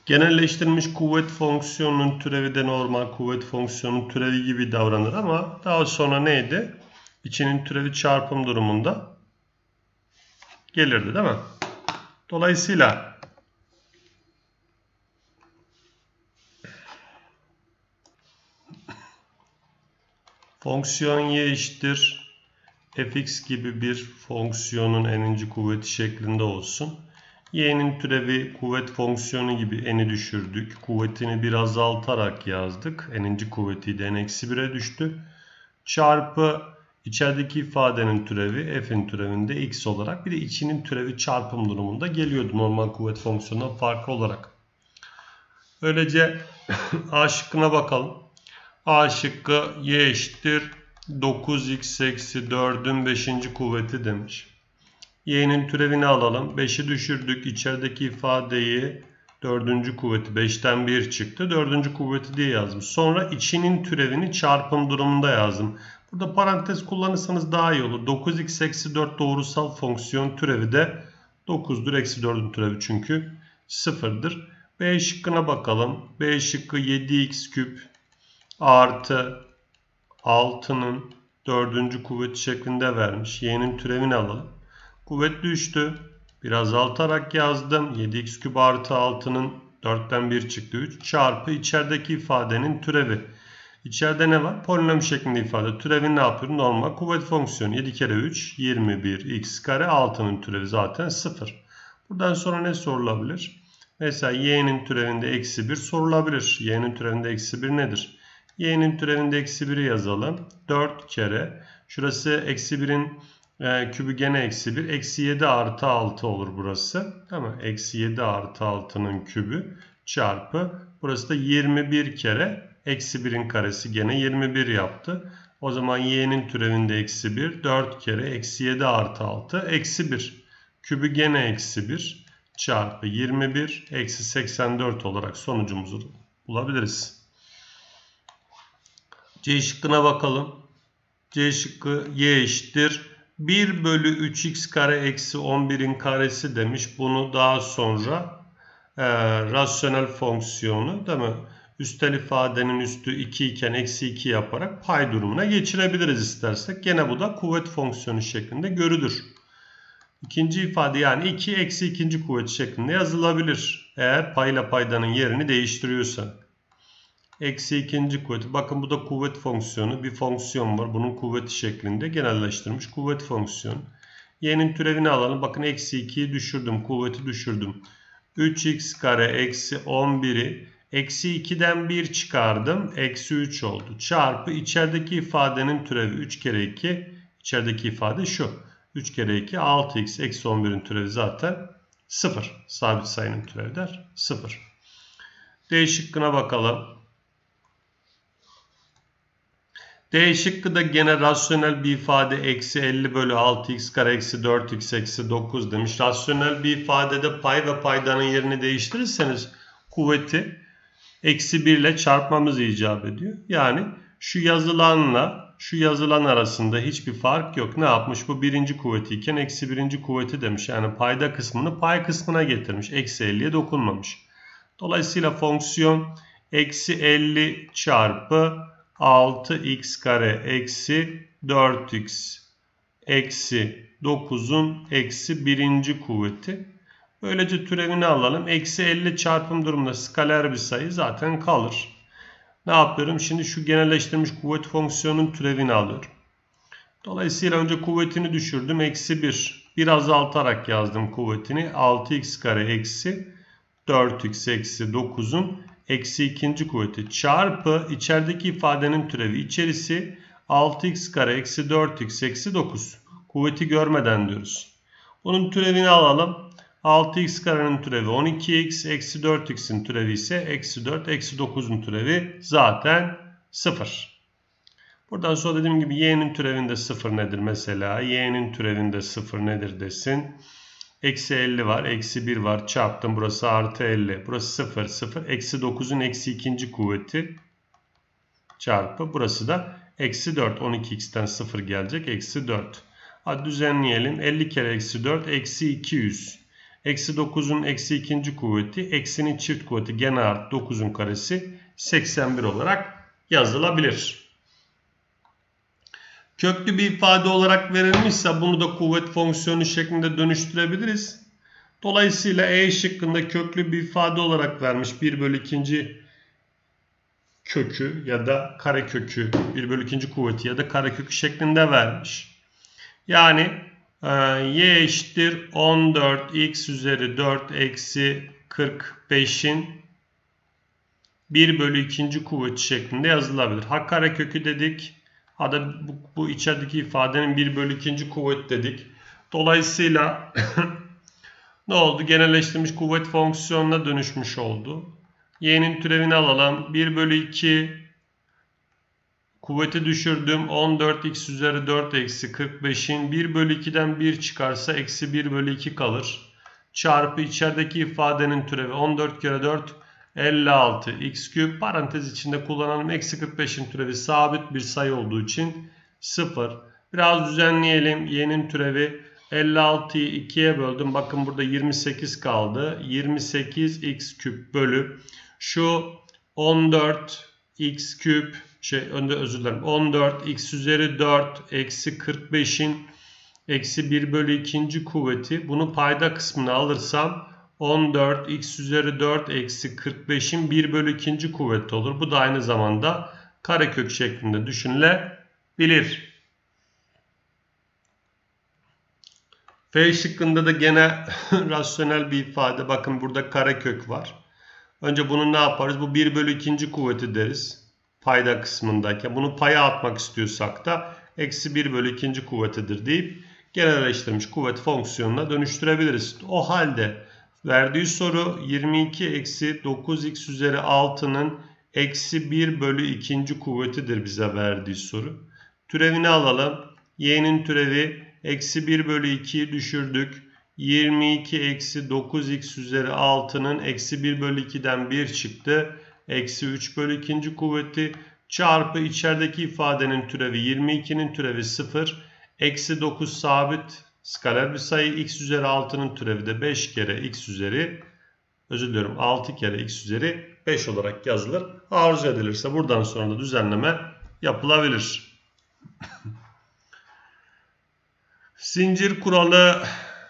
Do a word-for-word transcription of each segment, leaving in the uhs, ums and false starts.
Genelleştirilmiş kuvvet fonksiyonunun türevi de normal kuvvet fonksiyonunun türevi gibi davranır ama daha sonra neydi? İçinin türevi çarpım durumunda gelirdi değil mi? Dolayısıyla fonksiyon y eşittir fx gibi bir fonksiyonun n'inci kuvveti şeklinde olsun. Y'nin türevi kuvvet fonksiyonu gibi n'i düşürdük. Kuvvetini bir azaltarak yazdık. N'inci kuvveti de n eksi bire düştü. Çarpı içerideki ifadenin türevi f'in türevinde x olarak, bir de içinin türevi çarpım durumunda geliyordu normal kuvvet fonksiyonundan farklı olarak. Böylece A şıkkına bakalım. A şıkkı y eşittir dokuz x eksi dördün beşinci kuvveti demiş. Y'nin türevini alalım. beşi düşürdük. İçerideki ifadeyi dördüncü kuvveti beşten bir çıktı. dördüncü kuvveti diye yazdım. Sonra içinin türevini çarpım durumunda yazdım. Burada parantez kullanırsanız daha iyi olur. dokuz x eksi dört doğrusal fonksiyon türevi de dokuzdur. Eksi dördün türevi çünkü sıfırdır. B şıkkına bakalım. B şıkkı yedi x küp artı altının dördüncü kuvveti şeklinde vermiş. Y'nin türevini alalım. Kuvvet düştü. Biraz azaltarak yazdım. yedi x küp artı altının dörtten bir çıktı. üç çarpı içerideki ifadenin türevi. İçeride ne var? Polinom şeklinde ifade. Türevini ne yapıyorum? Normal kuvvet fonksiyonu. yedi kere üç yirmi bir x kare, altının türevi zaten sıfır. Buradan sonra ne sorulabilir? Mesela y'nin türevinde eksi bir sorulabilir. Y'nin türevinde eksi bir nedir? Y'nin türevinde eksi biri yazalım. dört kere. Şurası eksi birin e, kübü gene eksi bir. Eksi yedi artı altı olur burası. Tamam. Eksi yedi artı altının kübü çarpı. Burası da yirmi bir kere. Eksi birin karesi gene yirmi bir yaptı. O zaman y'nin türevinde eksi bir. dört kere eksi yedi artı altı. Eksi bir. Kübü gene eksi bir. Çarpı yirmi bir. Eksi seksen dört olarak sonucumuzu bulabiliriz. C şıkkına bakalım. C şıkkı y eşittir bir bölü üç x kare eksi on birin karesi demiş. Bunu daha sonra e, rasyonel fonksiyonu değil mi? Üstel ifadenin üstü iki iken eksi iki yaparak pay durumuna geçirebiliriz istersek. Gene bu da kuvvet fonksiyonu şeklinde görülür. İkinci ifade yani iki eksi ikinci kuvvet şeklinde yazılabilir. Eğer payla paydanın yerini değiştiriyorsa. Eksi ikinci kuvveti. Bakın bu da kuvvet fonksiyonu. Bir fonksiyon var. Bunun kuvveti şeklinde genelleştirilmiş kuvvet fonksiyonu. Y'nin türevini alalım. Bakın eksi ikiyi düşürdüm. Kuvveti düşürdüm. üç x kare eksi on biri eksi ikiden bir çıkardım. Eksi üç oldu. Çarpı içerideki ifadenin türevi üç kere iki. İçerideki ifade şu. üç kere iki altı x eksi on birin türevi zaten sıfır. Sabit sayının türevi der sıfır. D şıkkına bakalım. D şıkkı da gene rasyonel bir ifade eksi elli bölü altı x kare eksi dört x eksi dokuz demiş. Rasyonel bir ifadede pay ve paydanın yerini değiştirirseniz kuvveti eksi bir ile çarpmamız icap ediyor. Yani şu yazılanla şu yazılan arasında hiçbir fark yok. Ne yapmış? Bu birinci kuvveti iken eksi birinci kuvveti demiş. Yani payda kısmını pay kısmına getirmiş. Eksi elliye dokunmamış. Dolayısıyla fonksiyon eksi elli çarpı altı x kare eksi dört x eksi dokuzun eksi birinci kuvveti. Böylece türevini alalım. Eksi elli çarpım durumunda skaler bir sayı zaten kalır. Ne yapıyorum? Şimdi şu genelleştirilmiş kuvvet fonksiyonunun türevini alıyorum. Dolayısıyla önce kuvvetini düşürdüm. Eksi bir. Bir azaltarak yazdım kuvvetini. altı x kare eksi dört x eksi dokuzun eksi ikinci kuvveti çarpı içerideki ifadenin türevi. İçerisi altı x kare eksi dört x eksi dokuz. Kuvveti görmeden diyoruz. Bunun türevini alalım. altı x karenin türevi on iki x eksi dört x'in türevi ise eksi dört eksi dokuzun türevi zaten sıfır. Buradan sonra dediğim gibi y'nin türevinde sıfır nedir mesela? Y'nin türevinde sıfır nedir desin. Eksi elli var. Eksi bir var. Çarptım. Burası artı elli. Burası sıfır. sıfır. Eksi dokuzun eksi ikinci kuvveti. Çarpı. Burası da eksi dört. on iki x'ten sıfır gelecek. Eksi dört. Hadi düzenleyelim. elli kere eksi dört. Eksi iki yüz. Eksi dokuzun eksi ikinci kuvveti. Eksinin çift kuvveti gene artı dokuzun karesi seksen bir olarak yazılabilir. Köklü bir ifade olarak verilmişse bunu da kuvvet fonksiyonu şeklinde dönüştürebiliriz. Dolayısıyla E şıkkında köklü bir ifade olarak vermiş bir bölü ikinci kökü ya da karekökü, bir bölü ikinci kuvveti ya da karekökü şeklinde vermiş. Yani e, y eşittir on dört x üzeri dört eksi kırk beşin bir bölü ikinci kuvveti şeklinde yazılabilir. Ha karekökü dedik. Ha da bu, bu içerideki ifadenin bir bölü ikinci kuvvet dedik. Dolayısıyla ne oldu? Genelleştirilmiş kuvvet fonksiyonuna dönüşmüş oldu. Y'nin türevini alalım. bir bölü iki kuvveti düşürdüm. on dört x üzeri dört eksi kırk beşin bir bölü ikiden bir çıkarsa eksi bir bölü iki kalır. Çarpı içerideki ifadenin türevi on dört kere dört elli altı x küp. Parantez içinde kullanalım. Eksi kırk beşin türevi sabit bir sayı olduğu için sıfır. Biraz düzenleyelim. Y'nin türevi elli altıyı ikiye böldüm. Bakın burada yirmi sekiz kaldı. yirmi sekiz x küp bölü şu on dört x küp şey önde özür dilerim. on dört x üzeri dört eksi kırk beşin eksi bir bölü ikinci kuvveti. Bunu payda kısmına alırsam on dört x üzeri dört eksi kırk beşin bir bölü ikinci kuvveti olur. Bu da aynı zamanda karekök şeklinde düşünülebilir. F şıkkında da gene rasyonel bir ifade. Bakın burada karekök var. Önce bunu ne yaparız? Bu bir bölü ikinci kuvveti deriz. Payda kısmındayken. Bunu paya atmak istiyorsak da eksi bir bölü ikinci kuvvetidir deyip genelleştirilmiş kuvvet fonksiyonuna dönüştürebiliriz. O halde verdiği soru yirmi iki eksi dokuz x üzeri altının eksi bir bölü ikinci kuvvetidir bize verdiği soru. Türevini alalım. Y'nin türevi eksi bir bölü ikiyi düşürdük. yirmi iki eksi dokuz x üzeri altının eksi bir bölü ikiden bir çıktı. Eksi üç bölü ikinci kuvveti çarpı içerideki ifadenin türevi yirmi ikinin türevi sıfır. Eksi dokuz sabit skaler bir sayı. X üzeri altının türevi de beş kere x üzeri özür diliyorum altı kere x üzeri beş olarak yazılır. Arzu edilirse buradan sonra da düzenleme yapılabilir. Zincir kuralı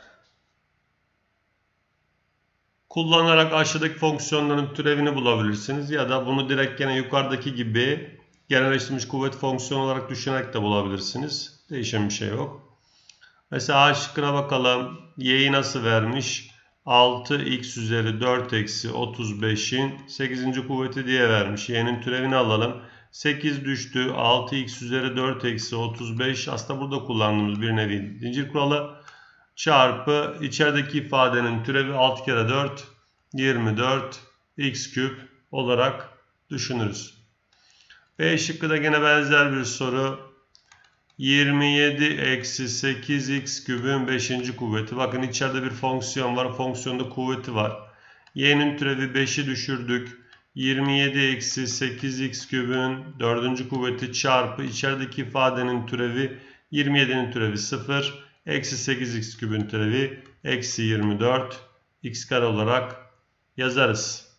kullanarak aşağıdaki fonksiyonların türevini bulabilirsiniz. Ya da bunu direkt gene yukarıdaki gibi genelleştirilmiş kuvvet fonksiyonu olarak düşünerek de bulabilirsiniz. Değişen bir şey yok. Mesela A şıkkına bakalım. Y'yi nasıl vermiş? altı x üzeri dört eksi otuz beşin sekizinci kuvveti diye vermiş. Y'nin türevini alalım. sekiz düştü. altı x üzeri dört eksi otuz beş. Aslında burada kullandığımız bir nevi zincir kuralı. Çarpı içerideki ifadenin türevi altı kere dört yirmi dört x küp olarak düşünürüz. B şıkkı da gene benzer bir soru. yirmi yedi eksi sekiz x kübün beşinci kuvveti. Bakın içeride bir fonksiyon var. Fonksiyonda kuvveti var. Y'nin türevi beşi düşürdük. yirmi yedi eksi sekiz x kübün dördüncü kuvveti çarpı içerideki ifadenin türevi yirmi yedinin türevi sıfır. Eksi sekiz x kübün türevi eksi yirmi dört x kare olarak yazarız.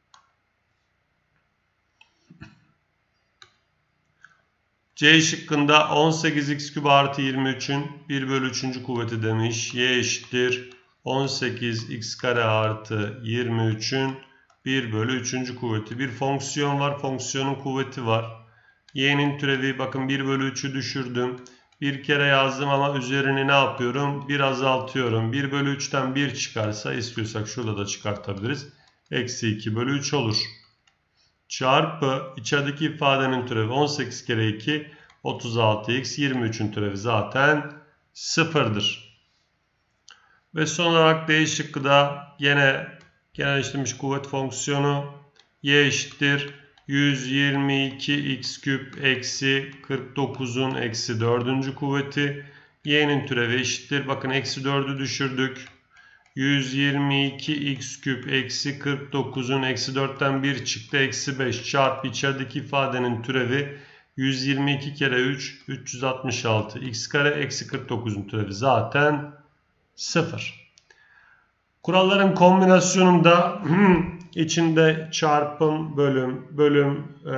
C şıkkında on sekiz x küp artı yirmi üçün bir bölü üçüncü kuvveti demiş. Y eşittir on sekiz x kare artı yirmi üçün bir bölü üçüncü kuvveti. Bir fonksiyon var. Fonksiyonun kuvveti var. Y'nin türevi bakın bir bölü üçü düşürdüm. Bir kere yazdım ama üzerini ne yapıyorum? bir azaltıyorum. bir bölü üçten bir çıkarsa istiyorsak şurada da çıkartabiliriz. Eksi iki bölü üç olur. Çarpı içerideki ifadenin türevi on sekiz kere iki otuz altı x yirmi üçün türevi zaten sıfırdır. Ve son olarak D şıkkı da yine genelleştirilmiş kuvvet fonksiyonu y eşittir yüz yirmi iki x küp eksi kırk dokuzun eksi dördüncü kuvveti. Y'nin türevi eşittir. Bakın eksi dördü düşürdük. yüz yirmi iki x küp eksi kırk dokuzun eksi dörtten bir çıktı. Eksi beş çarpı içerideki ifadenin türevi yüz yirmi iki kere üç üç yüz altmış altı x kare eksi kırk dokuzun türevi zaten sıfır. Kuralların kombinasyonunda içinde çarpım, bölüm, bölüm, ee,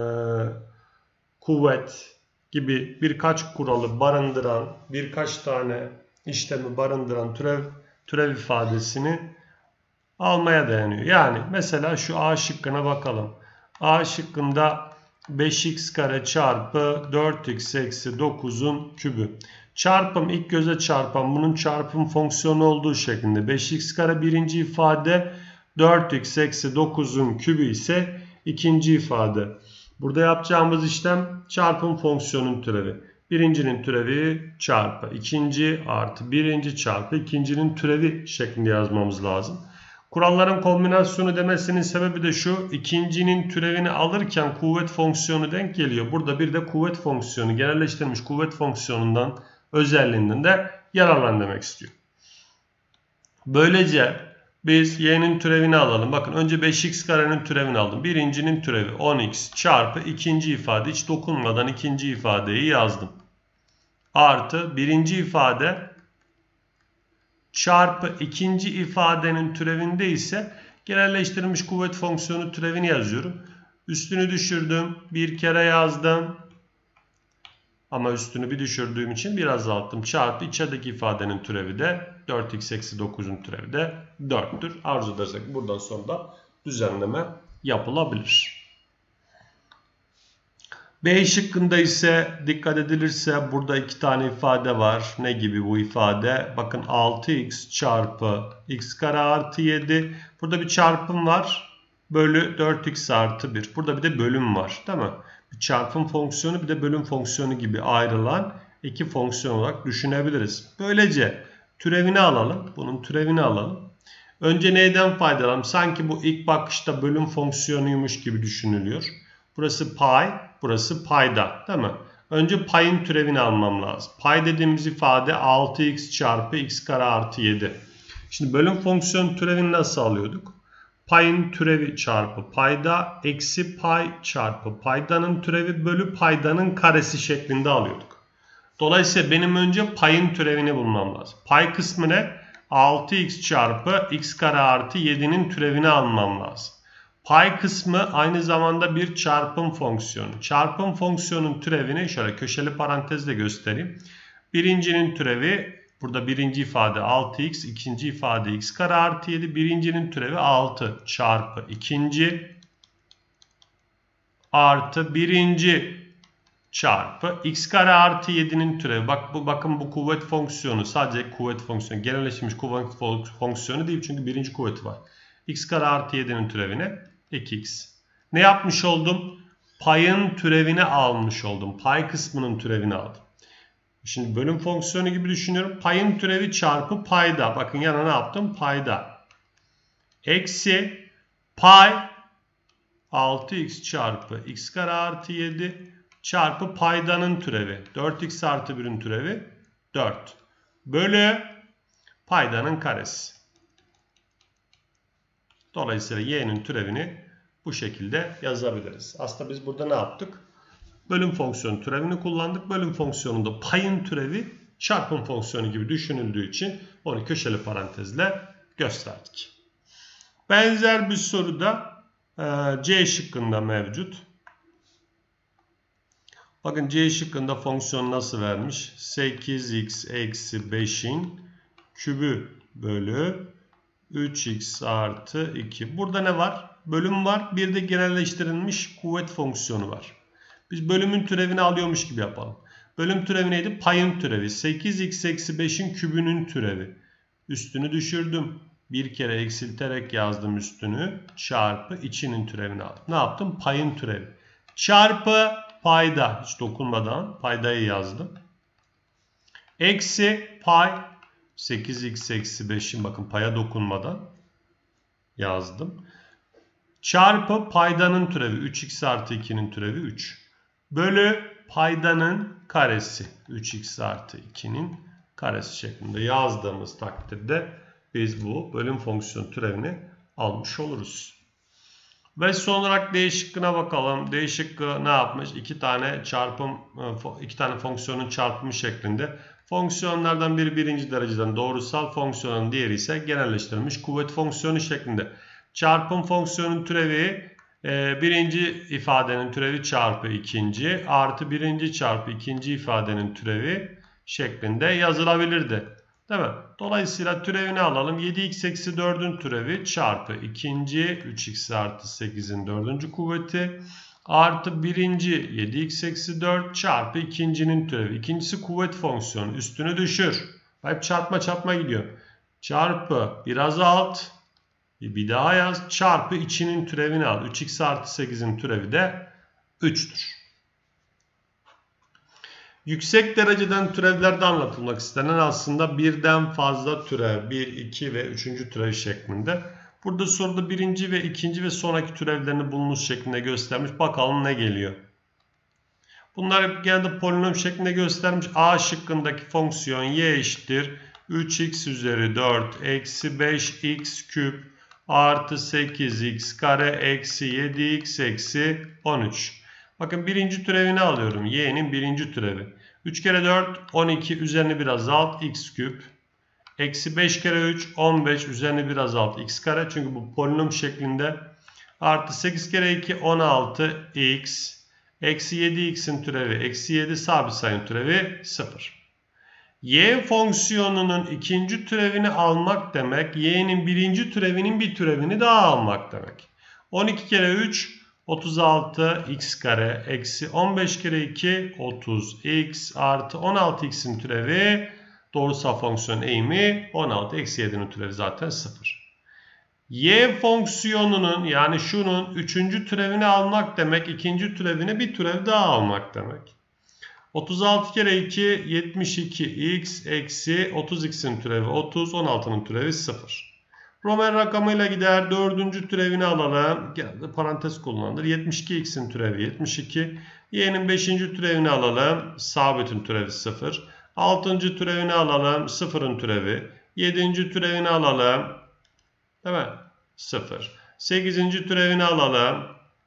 kuvvet gibi birkaç kuralı barındıran, birkaç tane işlemi barındıran türev, türev ifadesini almaya dayanıyor. Yani mesela şu A şıkkına bakalım. A şıkkında beş x kare çarpı dört x eksi dokuzun kübü. Çarpım ilk göze çarpan bunun çarpım fonksiyonu olduğu şeklinde. beş x kare birinci ifade, dört x eksi dokuzun kübü ise ikinci ifade. Burada yapacağımız işlem çarpım fonksiyonun türevi. Birincinin türevi çarpı ikinci artı birinci çarpı ikincinin türevi şeklinde yazmamız lazım. Kuralların kombinasyonu demesinin sebebi de şu. İkincinin türevini alırken kuvvet fonksiyonu denk geliyor. Burada bir de kuvvet fonksiyonu, genelleştirilmiş kuvvet fonksiyonundan özelliğinden de yararlan demek istiyor. Böylece biz y'nin türevini alalım. Bakın önce beş x karenin türevini aldım. Birincinin türevi on x çarpı ikinci ifade, hiç dokunmadan ikinci ifadeyi yazdım. Artı birinci ifade çarpı ikinci ifadenin türevinde ise genelleştirilmiş kuvvet fonksiyonu türevini yazıyorum. Üstünü düşürdüm. Bir kere yazdım. Ama üstünü bir düşürdüğüm için biraz azalttım. Çarpı içerideki ifadenin türevi de dört x eksi dokuzun türevi de dörttür. Arzu edersek buradan sonra da düzenleme yapılabilir. B şıkkında ise dikkat edilirse burada iki tane ifade var. Ne gibi bu ifade? Bakın altı x çarpı x kare artı yedi. Burada bir çarpım var. Bölü dört x artı bir. Burada bir de bölüm var. Değil mi? Bir çarpım fonksiyonu bir de bölüm fonksiyonu gibi ayrılan iki fonksiyon olarak düşünebiliriz. Böylece türevini alalım. Bunun türevini alalım. Önce neyden faydalanalım? Sanki bu ilk bakışta bölüm fonksiyonuymuş gibi düşünülüyor. Burası pay, burası payda, değil mi? Önce payın türevini almam lazım. Pay dediğimiz ifade altı x çarpı x kare artı yedi. Şimdi bölüm fonksiyon türevini nasıl alıyorduk? Payın türevi çarpı payda eksi pay çarpı paydanın türevi bölü paydanın karesi şeklinde alıyorduk. Dolayısıyla benim önce payın türevini bulmam lazım. Pay kısmı ne? altı x çarpı x kare artı yedi'nin türevini almam lazım. Pay kısmı aynı zamanda bir çarpım fonksiyonu. Çarpım fonksiyonun türevini şöyle köşeli parantezle göstereyim. Birincinin türevi, burada birinci ifade altı x, ikinci ifade x kare artı yedi. Birincinin türevi altı çarpı ikinci artı birinci çarpı x kare artı yedi'nin türevi. Bak bu, bakın bu kuvvet fonksiyonu sadece kuvvet fonksiyonu. Genelleşmiş kuvvet fonksiyonu değil çünkü birinci kuvveti var. X kare artı yedi'nin türevine iki x. Ne yapmış oldum? Payın türevini almış oldum. Pay kısmının türevini aldım. Şimdi bölüm fonksiyonu gibi düşünüyorum. Payın türevi çarpı payda. Bakın yana ne yaptım? Payda. Eksi pay altı x çarpı x kare artı yedi çarpı paydanın türevi. dört x artı bir'in türevi dört. Bölü paydanın karesi. Dolayısıyla y'nin türevini bu şekilde yazabiliriz. Aslında biz burada ne yaptık? Bölüm fonksiyonu türevini kullandık. Bölüm fonksiyonunda payın türevi çarpım fonksiyonu gibi düşünüldüğü için onu köşeli parantezle gösterdik. Benzer bir soru da C şıkkında mevcut. Bakın C şıkkında fonksiyon nasıl vermiş? sekiz x eksi beş'in kübü bölü üç x artı iki. Burada ne var? Bölüm var. Bir de genelleştirilmiş kuvvet fonksiyonu var. Biz bölümün türevini alıyormuş gibi yapalım. Bölüm türevi neydi? Payın türevi. sekiz x eksi beş'in kübünün türevi. Üstünü düşürdüm. Bir kere eksilterek yazdım üstünü. Çarpı içinin türevini aldım. Ne yaptım? Payın türevi. Çarpı payda. Hiç dokunmadan paydayı yazdım. Eksi pay. sekiz x eksi beş'in bakın paya dokunmadan yazdım. Çarpı paydanın türevi. üç x artı iki'nin türevi üç. Bölü paydanın karesi. üç x artı iki'nin karesi şeklinde yazdığımız takdirde biz bu bölüm fonksiyon türevini almış oluruz. Ve son olarak D şıkkına bakalım. D şıkkı ne yapmış? İki tane çarpım, iki tane fonksiyonun çarpımı şeklinde Fonksiyonlardan biri birinci dereceden doğrusal fonksiyonun, diğeri ise genelleştirilmiş kuvvet fonksiyonu şeklinde. Çarpım fonksiyonun türevi e, birinci ifadenin türevi çarpı ikinci artı birinci çarpı ikinci ifadenin türevi şeklinde yazılabilirdi. Değil mi? Dolayısıyla türevini alalım. yedi x eksi dördün türevi çarpı ikinci üç x artı sekizin dördüncü kuvveti artı birinci yedi x eksi dört çarpı ikincinin türevi. İkincisi kuvvet fonksiyonu. Üstünü düşür. Hep çarpma çarpma gidiyor. Çarpı bir azalt. Bir daha yaz. Çarpı içinin türevini al. üç x artı sekizin türevi de üç'tür. Yüksek dereceden türevlerde anlatılmak istenen aslında birden fazla türev. bir, iki ve üçüncü türev şeklinde. Burada soruda birinci ve ikinci ve sonraki türevlerini bulunuz şeklinde göstermiş. Bakalım ne geliyor. Bunlar hep genelde polinom şeklinde göstermiş. A şıkkındaki fonksiyon y eşittir üç x üzeri dört eksi beş x küp artı sekiz x kare eksi yedi x eksi on üç. Bakın birinci türevini alıyorum. Y'nin birinci türevi. üç kere dört on iki üzerine bir azalt x küp. Eksi beş kere üç on beş üzerine bir azalt x kare. Çünkü bu polinom şeklinde. Artı sekiz kere iki on altı x. Eksi yedi x'in türevi. Eksi yedi sabit sayının türevi sıfır. Y fonksiyonunun ikinci türevini almak demek. Y'nin birinci türevinin bir türevini daha almak demek. on iki kere üç otuz altı x kare eksi on beş kere iki otuz x artı on altı x'in türevi doğrusal fonksiyon eğimi on altı eksi yedi'nin türevi zaten sıfır. Y fonksiyonunun yani şunun üçüncü türevini almak demek ikinci türevine bir türev daha almak demek. otuz altı kere iki yetmiş iki x eksi otuz x'in türevi otuz on altı'nın türevi sıfır. Roman rakamıyla gider. Dördüncü türevini alalım. Genelde parantez kullanılır. yetmiş iki x'in türevi yetmiş iki. Y'nin beşinci türevini alalım. Sabitin türevi sıfır. altıncı türevini alalım. sıfırın türevi. yedinci türevini alalım. Değil mi? sıfır. sekizinci türevini alalım.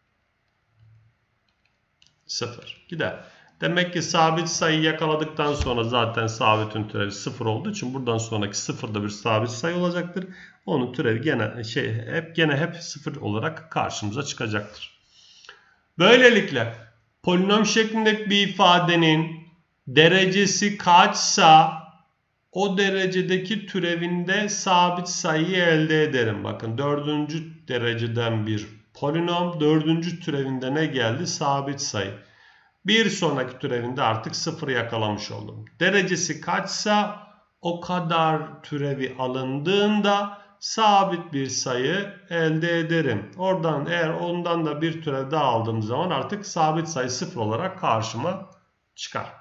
sıfır. Gider. Demek ki sabit sayı yakaladıktan sonra zaten sabitin türevi sıfır olduğu için buradan sonraki sıfır da bir sabit sayı olacaktır. Onun türevi gene şey hep gene hep sıfır olarak karşımıza çıkacaktır. Böylelikle polinom şeklindeki bir ifadenin derecesi kaçsa o derecedeki türevinde sabit sayıyı elde ederim. Bakın dördüncü dereceden bir polinom, dördüncü türevinde ne geldi? Sabit sayı. Bir sonraki türevinde artık sıfırı yakalamış oldum. Derecesi kaçsa o kadar türevi alındığında sabit bir sayı elde ederim. Oradan eğer ondan da bir türev daha aldığım zaman artık sabit sayı sıfır olarak karşıma çıkar.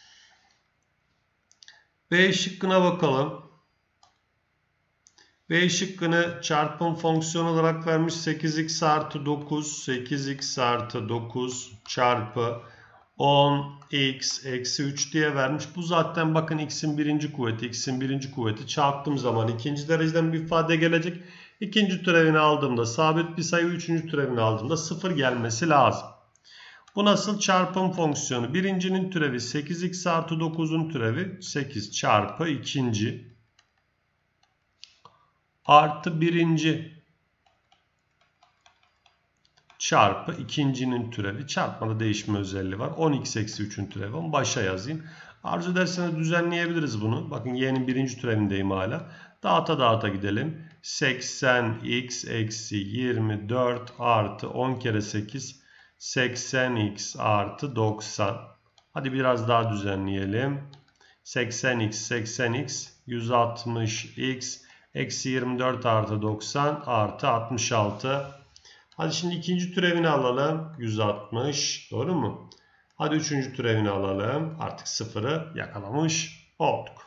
B şıkkına bakalım. B şıkkını çarpım fonksiyonu olarak vermiş. sekiz x artı dokuz. sekiz x artı dokuz çarpı on x eksi üç diye vermiş. Bu zaten bakın x'in birinci kuvveti. X'in birinci kuvveti çarptığım zaman ikinci dereceden bir ifade gelecek. İkinci türevini aldığımda sabit bir sayı. Üçüncü türevini aldığımda sıfır gelmesi lazım. Bu nasıl çarpım fonksiyonu? Birincinin türevi sekiz x artı dokuzun türevi sekiz çarpı ikinci artı birinci çarpı ikincinin türevi. Çarpmada değişme özelliği var. on x eksi üçün türevi. Onu başa yazayım. Arzu ederseniz düzenleyebiliriz bunu. Bakın y'nin birinci türevindeyim hala. Dağıta dağıta gidelim. seksen x eksi yirmi dört artı on kere sekiz. seksen x artı doksan. Hadi biraz daha düzenleyelim. seksen x seksen x yüz altmış x eksi yirmi dört artı doksan artı altmış altı. Hadi şimdi ikinci türevini alalım. yüz altmış. Doğru mu? Hadi üçüncü türevini alalım. Artık sıfırı yakalamış olduk.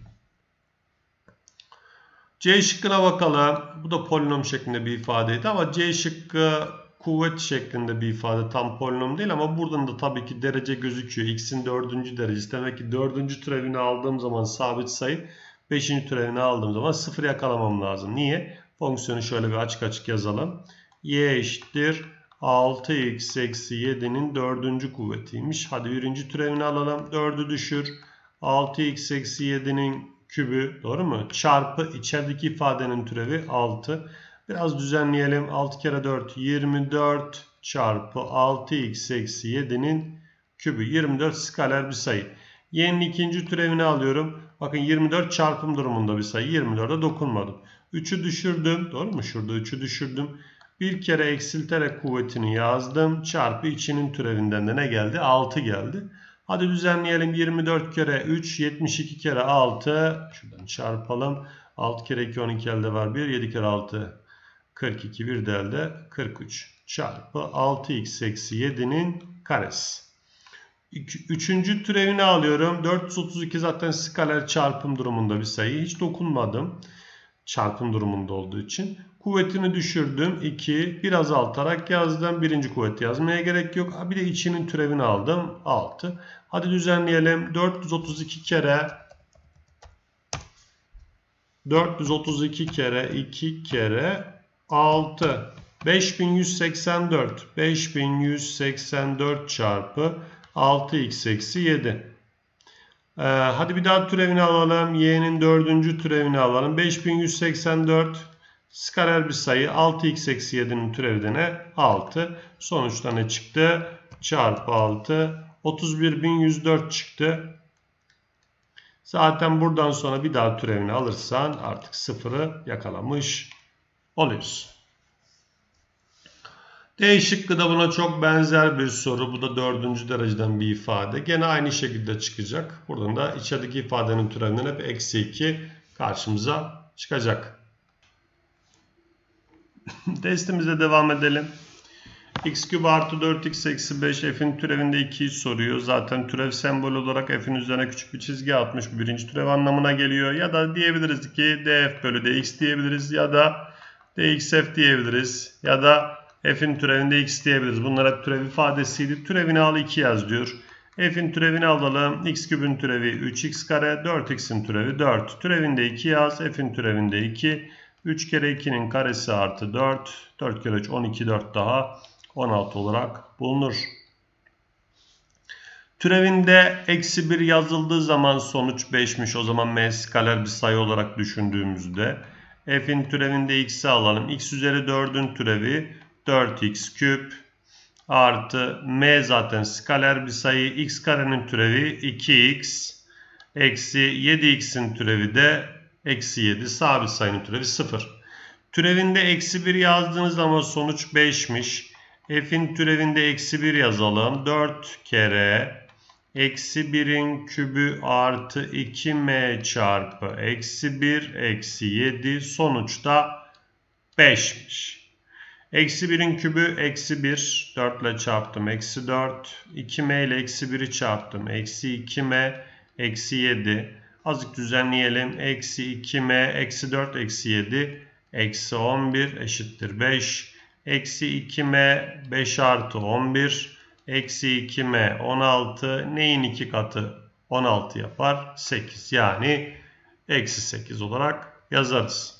C şıkkına bakalım. Bu da polinom şeklinde bir ifadeydi ama C şıkkı kuvvet şeklinde bir ifade. Tam polinom değil ama buradan da tabii ki derece gözüküyor. X'in dördüncü derecesi. Demek ki dördüncü türevini aldığım zaman sabit sayı. beşinci türevini aldığım zaman sıfır yakalamam lazım. Niye? Fonksiyonu şöyle bir açık açık yazalım. Y eşittir altı x eksi yedi'nin dördüncü kuvvetiymiş. Hadi birinci türevini alalım. dördü düşür. altı x eksi yedi'nin kübü, doğru mu? Çarpı içerideki ifadenin türevi altı. Biraz düzenleyelim. altı kere dört yirmi dört çarpı altı x eksi yedi'nin kübü. yirmi dört skaler bir sayı. Y'nin ikinci türevini alıyorum. Bakın yirmi dört çarpım durumunda bir sayı. yirmi dört'e dokunmadım. üç'ü düşürdüm. Doğru mu? Şurada üç'ü düşürdüm. Bir kere eksilterek kuvvetini yazdım. Çarpı içinin türevinden de ne geldi? altı geldi. Hadi düzenleyelim. yirmi dört kere üç, yetmiş iki kere altı. Şuradan çarpalım. altı kere iki, on iki elde var bir. yedi kere altı, kırk iki. Bir de elde kırk üç. Çarpı altı x eksi yedi'nin karesi. Üçüncü türevini alıyorum. dört yüz otuz iki zaten skaler çarpım durumunda bir sayı. Hiç dokunmadım. Çarpım durumunda olduğu için. Kuvvetini düşürdüm. iki. Bir azaltarak yazdım. Birinci kuvveti yazmaya gerek yok. Bir de içinin türevini aldım. altı. Hadi düzenleyelim. dört yüz otuz iki kere dört yüz otuz iki kere iki kere altı. beş bin yüz seksen dört. beş bin yüz seksen dört çarpı altı x eksi yedi. Ee, hadi bir daha türevini alalım. Y'nin dördüncü türevini alalım. beş bin yüz seksen dört skaler bir sayı. altı x eksi yedi'nin türevi de ne? altı. Sonuçta ne çıktı? Çarpı altı. otuz bir bin yüz dört çıktı. Zaten buradan sonra bir daha türevini alırsan artık sıfırı yakalamış oluyorsun. D şıkkı da buna çok benzer bir soru. Bu da dördüncü dereceden bir ifade. Gene aynı şekilde çıkacak. Buradan da içerideki ifadenin türevinden hep eksi iki karşımıza çıkacak. Testimize devam edelim. X küp artı dört x eksi beş f'in türevinde iki'yi soruyor. Zaten türev sembolü olarak f'in üzerine küçük bir çizgi atmış. Bu birinci türev anlamına geliyor. Ya da diyebiliriz ki df bölü dx diyebiliriz. Ya da dxf diyebiliriz. Ya da f'in türevinde x diyebiliriz. Bunlar hep türev ifadesiydi. Türevini al iki yaz diyor. F'in türevini alalım. X küpün türevi üç x kare. dört x'in türevi dört. Türevinde iki yaz. F'in türevinde iki. üç kere iki'nin karesi artı dört. dört kere üç on iki. dört daha on altı olarak bulunur. Türevinde eksi bir yazıldığı zaman sonuç beş'miş. O zaman m skaler bir sayı olarak düşündüğümüzde f'in türevinde x'i alalım. X üzeri dörd'ün türevi dört x küp artı m zaten skaler bir sayı. X karenin türevi iki x eksi yedi x'in türevi de eksi yedi. Sabit sayının türevi sıfır. Türevinde eksi bir yazdığınız zaman sonuç beş'miş. F'in türevinde eksi bir yazalım. dört kere eksi bir'in kübü artı iki m çarpı eksi bir eksi yedi sonuçta beş'miş. Eksi bir'in kübü eksi bir. dört ile çarptım. Eksi dört. iki m ile eksi bir'i çarptım. Eksi iki m eksi yedi. Azıcık düzenleyelim. Eksi iki m eksi dört eksi yedi. Eksi on bir eşittir beş. Eksi iki m beş artı on bir. Eksi iki m on altı. Neyin iki katı? on altı yapar. sekiz. Yani eksi sekiz olarak yazarız.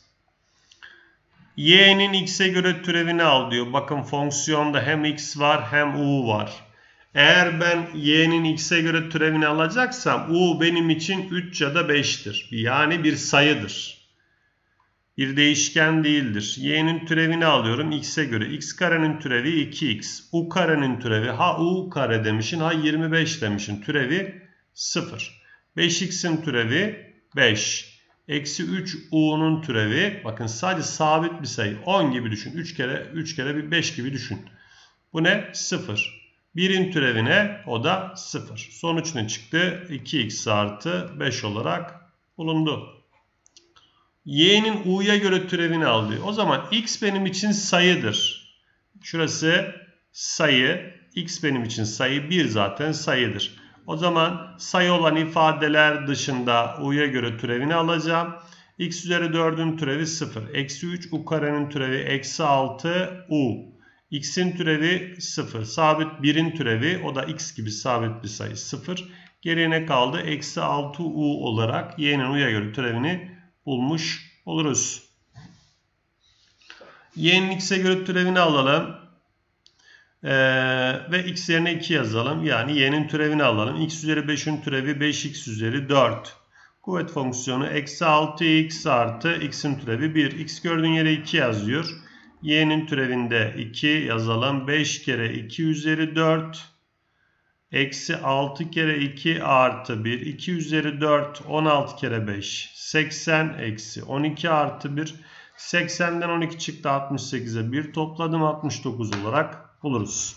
Y'nin x'e göre türevini al diyor. Bakın fonksiyonda hem x var hem u var. Eğer ben y'nin x'e göre türevini alacaksam u benim için üç ya da beş'tir. Yani bir sayıdır. Bir değişken değildir. Y'nin türevini alıyorum x'e göre. X karenin türevi iki x. U karenin türevi ha u kare demişin ha yirmi beş demişin. Türevi sıfır. beş x'in türevi beş. Eksi üç u'nun türevi. Bakın sadece sabit bir sayı. on gibi düşün. üç kere üç kere bir beş gibi düşün. Bu ne? sıfır. bir'in türevine o da sıfır. Sonuç ne çıktı? iki x artı beş olarak bulundu. Y'nin u'ya göre türevini al diyor. O zaman x benim için sayıdır. Şurası sayı. X benim için sayı. bir zaten sayıdır. O zaman sayı olan ifadeler dışında u'ya göre türevini alacağım. X üzeri dörd'ün türevi sıfır. Eksi üç u karenin türevi eksi altı u. X'in türevi sıfır. Sabit bir'in türevi o da x gibi sabit bir sayı sıfır. Geriye ne kaldı? Eksi altı u olarak y'nin u'ya göre türevini bulmuş oluruz. Y'nin x'e göre türevini alalım. Ee, ve x yerine iki yazalım. Yani y'nin türevini alalım. X üzeri beşin türevi beş x üzeri dört. Kuvvet fonksiyonu eksi altı x artı x'in türevi bir. X gördüğün yere iki yazıyor. Y'nin türevinde iki yazalım. beş kere iki üzeri dört. Eksi altı kere iki artı bir. iki üzeri dört. on altı kere beş. seksen eksi on iki artı bir. seksenden on iki çıktı, altmış sekize bir topladım, altmış dokuz olarak buluruz.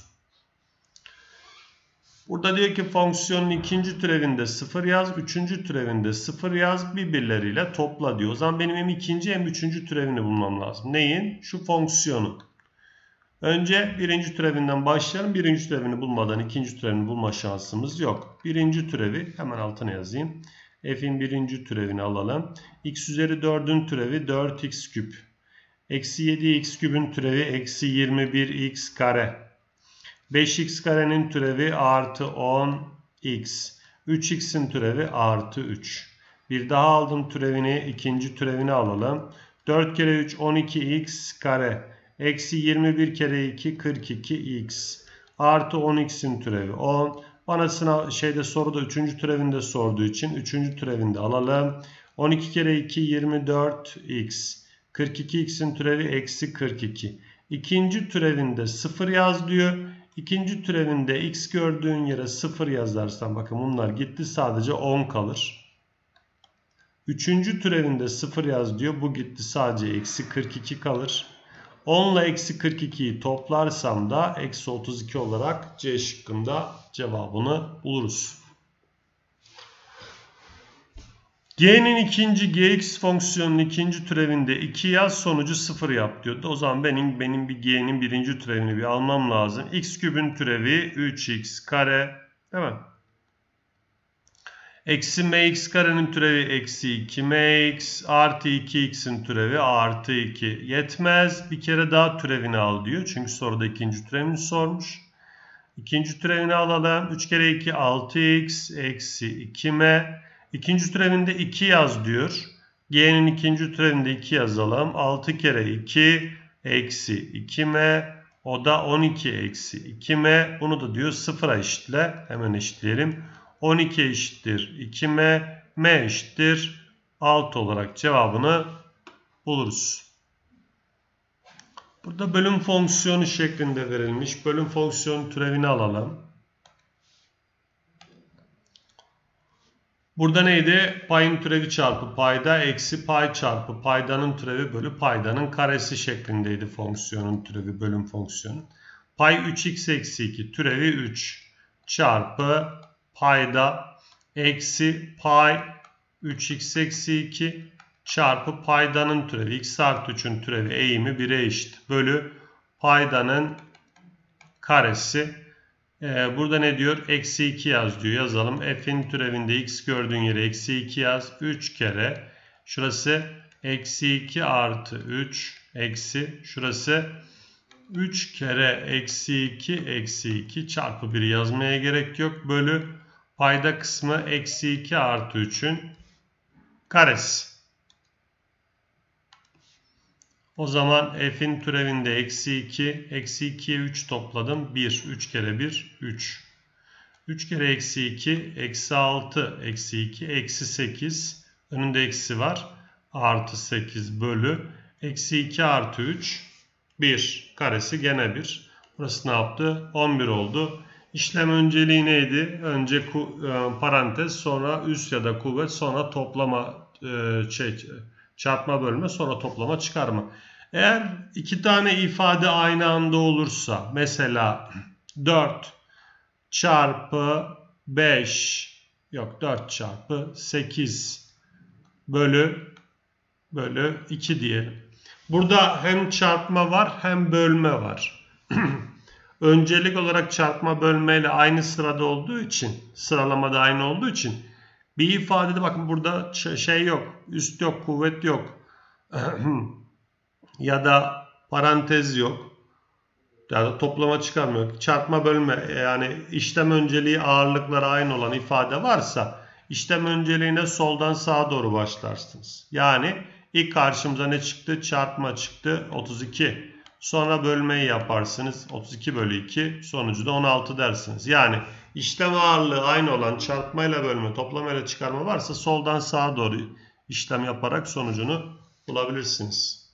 Burada diyor ki fonksiyonun ikinci türevinde sıfır yaz, üçüncü türevinde sıfır yaz, birbirleriyle topla diyor. O zaman benim hem ikinci hem üçüncü türevini bulmam lazım. Neyin? Şu fonksiyonun. Önce birinci türevinden başlayalım. Birinci türevini bulmadan ikinci türevini bulma şansımız yok. Birinci türevi hemen altına yazayım. F'in birinci türevini alalım. X üzeri dördün türevi dört x küp. Eksi yedi x küpün türevi eksi yirmi bir x kare. beş x karenin türevi artı on x. üç x'in türevi artı üç. Bir daha aldım türevini, ikinci türevini alalım. dört kere üç on iki x kare. Eksi yirmi bir kere iki kırk iki x. Artı on x'in türevi on. Bana sınav şeyde soruda üçüncü türevinde sorduğu için üçüncü türevinde alalım. on iki kere iki yirmi dört x. kırk iki x'in türevi eksi kırk iki. İkinci türevinde sıfır yaz diyor. İkinci türevinde x gördüğün yere sıfır yazarsan bakın bunlar gitti, sadece on kalır. Üçüncü türevinde sıfır yaz diyor. Bu gitti, sadece eksi kırk iki kalır. on ile eksi kırk ikiyi toplarsam da eksi otuz iki olarak C şıkkında cevabını buluruz. G'nin ikinci gx fonksiyonunun ikinci türevinde iki yaz, sonucu sıfır yap diyordu. O zaman benim benim bir g'nin birinci türevini bir almam lazım. X küpün türevi üç x kare, değil mi? Eksi mx karenin türevi eksi iki mx artı iki x'in türevi artı iki. Yetmez. Bir kere daha türevini al diyor. Çünkü soruda ikinci türevini sormuş. İkinci türevini alalım. üç kere iki altı x eksi iki m. İkinci türevinde iki yaz diyor. G'nin ikinci türevinde iki yazalım. altı kere iki eksi iki m. O da on iki eksi iki m. Bunu da diyor sıfıra eşitle. Hemen eşitleyelim. on iki eşittir iki m. M eşittir altı olarak cevabını buluruz. Burada bölüm fonksiyonu şeklinde verilmiş. Bölüm fonksiyonu türevini alalım. Burada neydi? Payın türevi çarpı payda eksi pay çarpı paydanın türevi bölü paydanın karesi şeklindeydi fonksiyonun türevi, bölüm fonksiyonu. Pay üç x eksi iki türevi üç çarpı payda eksi pay üç x eksi iki çarpı paydanın türevi x artı üçün türevi eğimi bire eşit bölü paydanın karesi. Ee, burada ne diyor? Eksi iki yaz diyor. Yazalım. F'in türevinde x gördüğün yere eksi iki yaz. üç kere. Şurası eksi iki artı üç eksi. Şurası üç kere eksi iki eksi iki çarpı bir yazmaya gerek yok. Bölü payda kısmı eksi iki artı üçün karesi. O zaman f'in türevinde eksi iki, eksi ikiye üç topladım. bir, üç kere bir, üç. üç kere eksi iki, eksi altı, eksi iki, eksi sekiz. Önünde eksi var. Artı sekiz bölü. Eksi iki artı üç, bir. Karesi gene bir. Burası ne yaptı? on bir oldu. İşlem önceliği neydi? Önce parantez, sonra üs ya da kuvvet, sonra toplama, şey, çarpma bölme, sonra toplama çıkarma. Eğer iki tane ifade aynı anda olursa, mesela dört çarpı beş, yok dört çarpı sekiz bölü bölü iki diyelim. Burada hem çarpma var hem bölme var. Öncelik olarak çarpma bölmeyle aynı sırada olduğu için, sıralamada aynı olduğu için bir ifadede bakın burada şey yok, üst yok, kuvvet yok. Ya da parantez yok. Ya da toplama çıkarma yok. Çarpma bölme, yani işlem önceliği ağırlıkları aynı olan ifade varsa işlem önceliğine soldan sağa doğru başlarsınız. Yani ilk karşımıza ne çıktı? Çarpma çıktı. otuz iki Sonra bölmeyi yaparsınız. otuz iki bölü iki. Sonucu da on altı dersiniz. Yani işlem ağırlığı aynı olan çarpmayla bölme, toplamayla çıkarma varsa soldan sağa doğru işlem yaparak sonucunu bulabilirsiniz.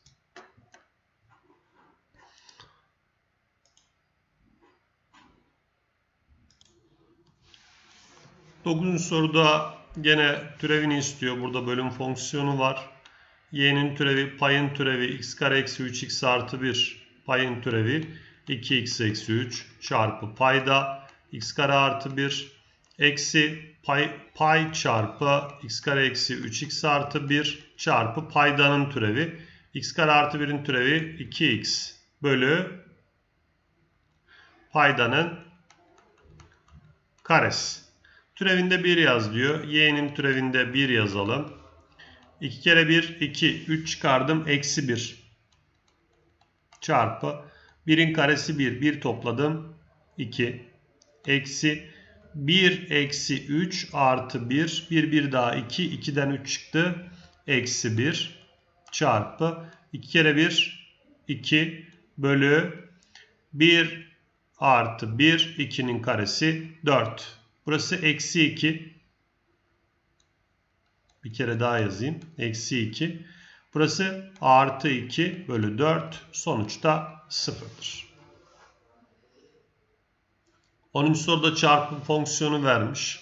dokuzuncu soruda gene türevini istiyor. Burada bölüm fonksiyonu var. Y'nin türevi, payın türevi x kare eksi üç x artı bir, payın türevi iki x eksi üç çarpı payda x kare artı bir eksi pay, pay çarpı x kare eksi üç x artı bir çarpı paydanın türevi x kare artı birin türevi iki x bölü paydanın karesi. Türevinde bir yaz diyor. Y'nin türevinde bir yazalım. iki kere bir, iki. üç çıkardım. Eksi bir. Çarpı. birin karesi bir. bir topladım. iki. Eksi. bir eksi üç artı bir. bir, bir daha iki. ikiden üç çıktı. Eksi bir. Çarpı. iki kere bir, iki. Bölü. bir artı bir. ikinin karesi dört. Burası eksi iki. Bir kere daha yazayım. Eksi iki. Burası artı iki bölü dört. Sonuçta sıfırdır. onuncu soruda çarpım fonksiyonu vermiş.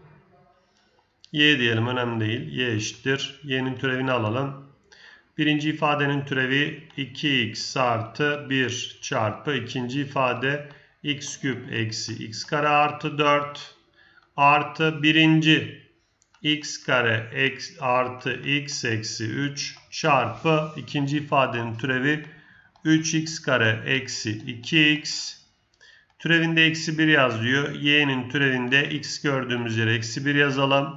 Y diyelim, önemli değil. Y eşittir. Y'nin türevini alalım. Birinci ifadenin türevi iki x artı bir çarpı ikinci ifade x küp eksi x kare artı dört artı birinci x kare x artı x eksi üç çarpı ikinci ifadenin türevi üç x kare eksi iki x. Türevinde eksi bir yaz diyor. Y'nin türevinde x gördüğümüz yere eksi bir yazalım.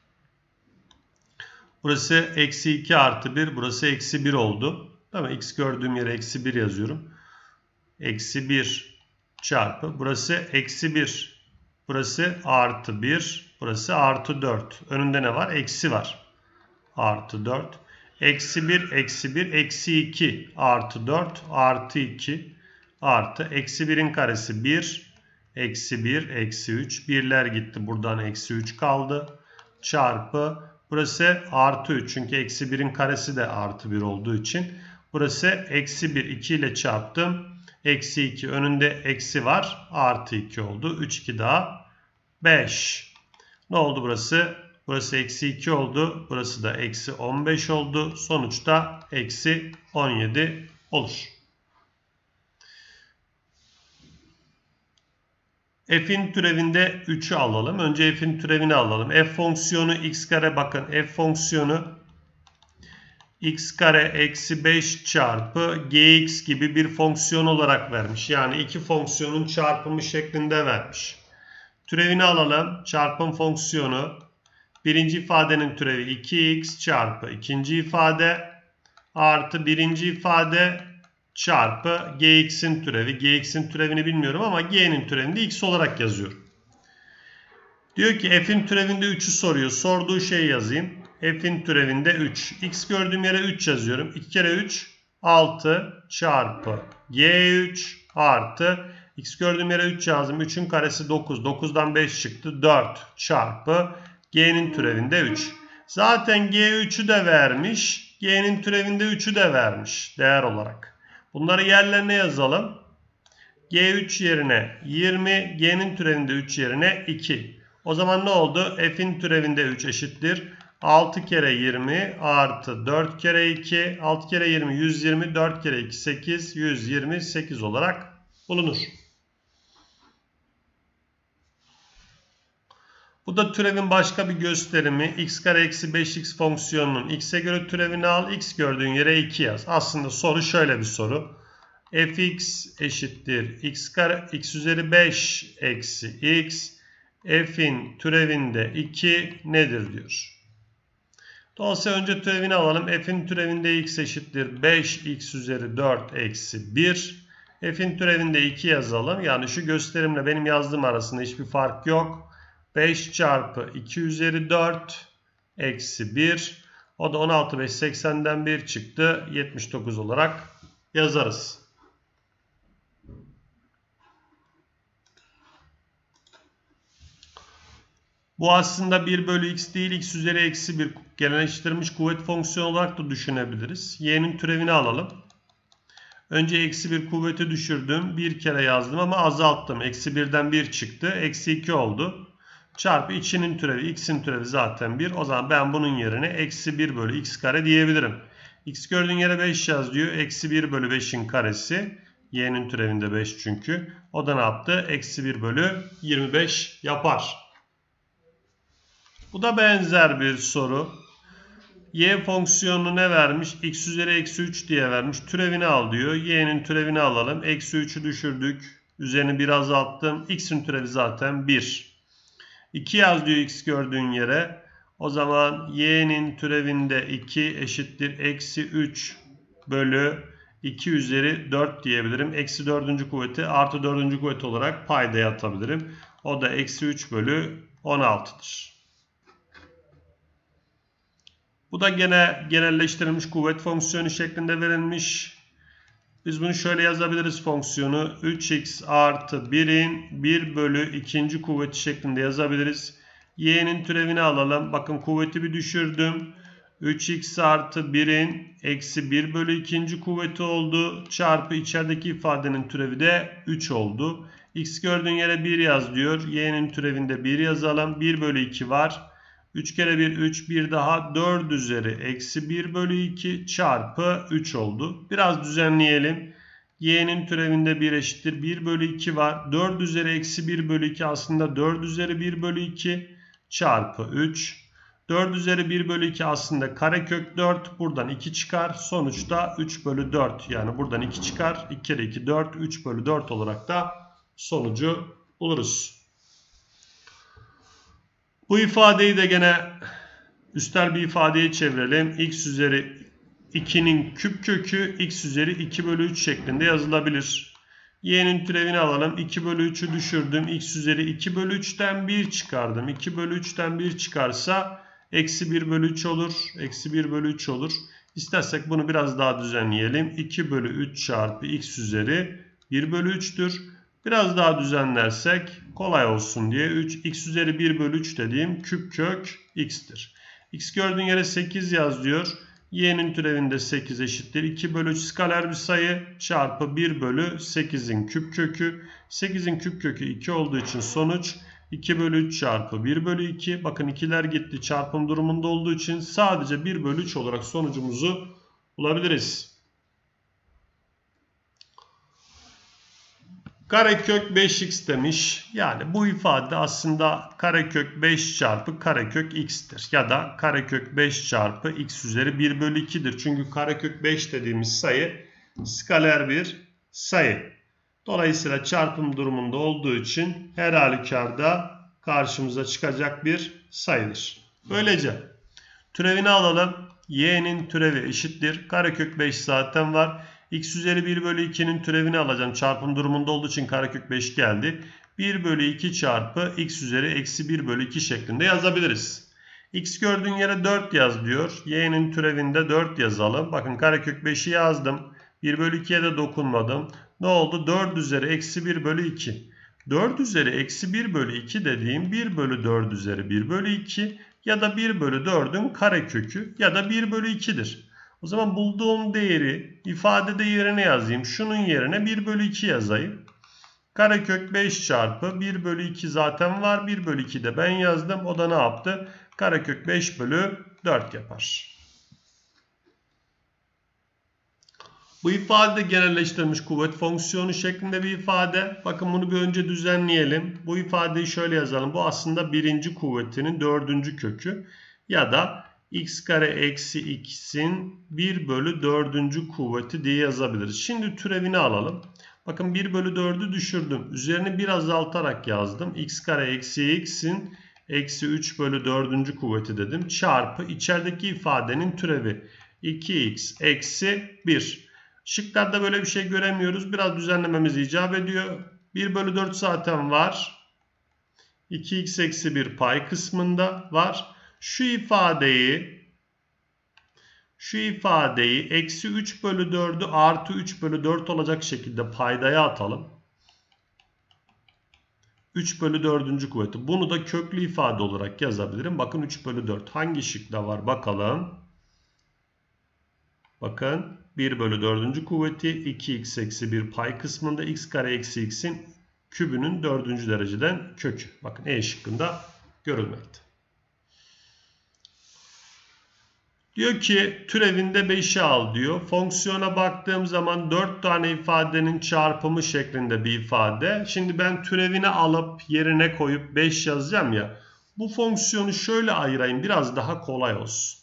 Burası eksi iki artı bir. Burası eksi bir oldu. Tamam, x gördüğüm yere eksi bir yazıyorum. Eksi bir çarpı. Burası eksi bir. Burası artı bir. Burası artı dört. Önünde ne var? Eksi var. Artı dört. Eksi bir, eksi bir, eksi iki. Artı dört, artı iki. Artı. Eksi birin karesi bir. Eksi bir, eksi üç. Birler gitti. Buradan eksi üç kaldı. Çarpı. Burası artı üç. Çünkü eksi birin karesi de artı bir olduğu için. Burası eksi bir. iki ile çarptım. Eksi iki. Önünde eksi var. Artı iki oldu. üç, iki daha beş. Ne oldu burası? Burası eksi iki oldu. Burası da eksi on beş oldu. Sonuçta eksi on yedi olur. F'in türevinde üçü alalım. Önce f'in türevini alalım. F fonksiyonu x kare, bakın f fonksiyonu x kare eksi beş çarpı gx gibi bir fonksiyon olarak vermiş. Yani iki fonksiyonun çarpımı şeklinde vermiş. Türevini alalım. Çarpım fonksiyonu birinci ifadenin türevi iki x çarpı ikinci ifade artı birinci ifade çarpı gx'in türevi. Gx'in türevini bilmiyorum ama g'nin türevini de x olarak yazıyorum. Diyor ki f'in türevinde üçü soruyor. Sorduğu şeyi yazayım. F'in türevinde üç. X gördüğüm yere üç yazıyorum. iki kere üç altı çarpı g üç artı x gördüğüm yere üç yazdım. üçün karesi dokuz. dokuzdan beş çıktı. dört çarpı g'nin türevinde üç. Zaten g üçü de vermiş. G'nin türevinde üçü de vermiş değer olarak. Bunları yerlerine yazalım. g üç yerine yirmi. G'nin türevinde üç yerine iki. O zaman ne oldu? F'in türevinde üç eşittir. altı kere yirmi artı dört kere iki. altı kere yirmi yüz yirmi. dört kere iki sekiz. yüz yirmi sekiz olarak bulunur. Bu da türevin başka bir gösterimi. X kare eksi beş x fonksiyonunun x'e göre türevini al. X gördüğün yere iki yaz. Aslında soru şöyle bir soru. Fx eşittir x kare x üzeri beş eksi x. F'in türevinde iki nedir diyor. Dolayısıyla önce türevini alalım. F'in türevinde x eşittir beş x üzeri dört eksi bir. F'in türevinde iki yazalım. Yani şu gösterimle benim yazdığım arasında hiçbir fark yok. beş çarpı iki üzeri dört eksi bir. O da on altı beş seksenden bir çıktı. yetmiş dokuz olarak yazarız. Bu aslında bir bölü x değil, x üzeri eksi bir genelleştirilmiş kuvvet fonksiyonu olarak da düşünebiliriz. Y'nin türevini alalım. Önce eksi bir kuvveti düşürdüm. Bir kere yazdım ama azalttım. Eksi birden bir çıktı. Eksi iki oldu. Çarpı içinin türevi. X'in türevi zaten bir. O zaman ben bunun yerine eksi bir bölü x kare diyebilirim. X gördüğün yere beş yaz diyor. Eksi bir bölü beşin karesi. Y'nin türevinde beş çünkü. O da ne yaptı? Eksi bir bölü yirmi beş yapar. Bu da benzer bir soru. Y fonksiyonunu ne vermiş? X üzeri eksi üç diye vermiş. Türevini al diyor. Y'nin türevini alalım. Eksi üçü düşürdük. Üzerini bir azalttım. X'in türevi zaten bir. iki yaz diyor x gördüğün yere. O zaman y'nin türevinde iki eşittir. Eksi üç bölü iki üzeri dört diyebilirim. Eksi dördüncü kuvveti artı dördüncü kuvvet olarak paydaya atabilirim. O da eksi üç bölü on altı'dır. Bu da gene genelleştirilmiş kuvvet fonksiyonu şeklinde verilmiş. Biz bunu şöyle yazabiliriz fonksiyonu. üç x artı bir'in bir bölü ikinci kuvveti şeklinde yazabiliriz. Y'nin türevini alalım. Bakın kuvveti bir düşürdüm. üç x artı bir'in eksi bir bölü ikinci kuvveti oldu. Çarpı içerideki ifadenin türevi de üç oldu. X gördüğün yere bir yaz diyor. Y'nin türevinde bir yazalım. bir bölü iki var. üç kere bir üç, bir daha dört üzeri eksi bir bölü iki çarpı üç oldu. Biraz düzenleyelim. Y'nin türevinde bir eşittir bir bölü iki var. dört üzeri eksi bir bölü iki aslında dört üzeri bir bölü iki çarpı üç. dört üzeri bir bölü iki aslında karekök dört. Buradan iki çıkar. Sonuçta üç bölü dört. Yani buradan iki çıkar. iki kere iki dört. üç bölü dört olarak da sonucu buluruz. Bu ifadeyi de gene üstel bir ifadeye çevirelim. X üzeri iki'nin küp kökü x üzeri iki bölü üç şeklinde yazılabilir. Y'nin türevini alalım. iki bölü üç'ü düşürdüm. X üzeri iki bölü üç'ten bir çıkardım. iki bölü üç'ten bir çıkarsa eksi bir bölü üç olur. Eksi bir bölü üç olur. İstersek bunu biraz daha düzenleyelim. iki bölü üç çarpı x üzeri bir bölü üç'tür. Biraz daha düzenlersek kolay olsun diye üç x üzeri bir bölü üç dediğim küp kök x'tir. X gördüğün yere sekiz yaz diyor. Y'nin türevinde sekiz eşittir. iki bölü üç skaler bir sayı çarpı bir bölü sekiz'in küp kökü. sekiz'in küp kökü iki olduğu için sonuç iki bölü üç çarpı bir bölü iki. Bakın ikiler gitti, çarpım durumunda olduğu için sadece bir bölü üç olarak sonucumuzu bulabiliriz. Karekök beş x demiş. Yani bu ifade aslında karekök beş çarpı karekök x'tir. Ya da karekök beş çarpı x üzeri bir bölü iki'dir. Çünkü karekök beş dediğimiz sayı skaler bir sayı. Dolayısıyla çarpım durumunda olduğu için her halükarda karşımıza çıkacak bir sayıdır. Böylece türevini alalım. Y'nin türevi eşittir. Karekök beş zaten var. X üzeri bir bölü iki'nin türevini alacağım. Çarpım durumunda olduğu için karekök beş geldi. bir bölü iki çarpı x üzeri eksi bir bölü iki şeklinde yazabiliriz. X gördüğün yere dört yaz diyor. Y'nin türevinde dört yazalım. Bakın karekök beş'i yazdım. bir bölü iki'ye de dokunmadım. Ne oldu? dört üzeri eksi bir bölü iki. dört üzeri eksi bir bölü iki dediğim bir bölü dört üzeri bir bölü iki ya da bir bölü dört'ün karekökü ya da bir bölü iki'dir. O zaman bulduğum değeri ifadede yerine yazayım. Şunun yerine bir bölü iki yazayım. Karekök beş çarpı bir bölü iki zaten var. bir bölü iki de ben yazdım. O da ne yaptı? Karekök beş bölü dört yapar. Bu ifade genelleştirilmiş kuvvet fonksiyonu şeklinde bir ifade. Bakın bunu bir önce düzenleyelim. Bu ifadeyi şöyle yazalım. Bu aslında birinci kuvvetinin dördüncü kökü ya da x kare eksi x'in bir bölü dördüncü kuvveti diye yazabiliriz. Şimdi türevini alalım. Bakın bir bölü dört'ü düşürdüm. Üzerini bir azaltarak yazdım. X kare eksi x'in eksi üç bölü dördüncü kuvveti dedim. Çarpı içerideki ifadenin türevi iki x eksi bir. Şıklarda böyle bir şey göremiyoruz. Biraz düzenlememiz icap ediyor. bir bölü dört zaten var. iki x eksi bir pay kısmında var. Şu ifadeyi şu ifadeyi eksi üç bölü dört'ü artı üç bölü dört olacak şekilde paydaya atalım. üç bölü dördüncü kuvveti. Bunu da köklü ifade olarak yazabilirim. Bakın üç bölü dört. Hangi şıkta var bakalım. Bakın bir bölü dördüncü kuvveti iki x eksi bir pay kısmında x kare eksi x'in kübünün dördüncü dereceden kökü. Bakın E şıkkında görülmekte. Diyor ki türevinde beşi al diyor. Fonksiyona baktığım zaman dört tane ifadenin çarpımı şeklinde bir ifade. Şimdi ben türevini alıp yerine koyup beş yazacağım ya. Bu fonksiyonu şöyle ayırayım, biraz daha kolay olsun.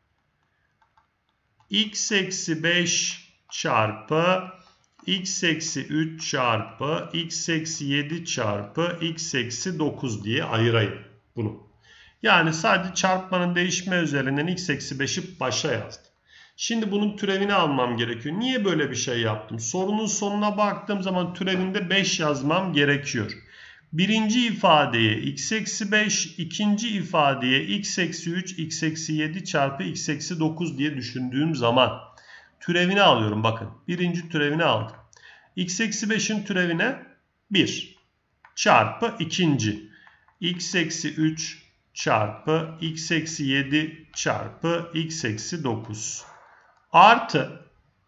X eksi beş çarpı x eksi üç çarpı x eksi yedi çarpı x eksi dokuz diye ayırayım bunu. Yani sadece çarpmanın değişme özelliğinden x eksi beşi başa yazdım. Şimdi bunun türevini almam gerekiyor. Niye böyle bir şey yaptım? Sorunun sonuna baktığım zaman türevinde beş yazmam gerekiyor. Birinci ifadeye x eksi beş, ikinci ifadeye x eksi üç, x eksi yedi çarpı x eksi dokuz diye düşündüğüm zaman türevini alıyorum. Bakın birinci türevini aldım. X eksi beşin türevine bir çarpı ikinci x eksi üç çarpı x eksi yedi çarpı x eksi dokuz artı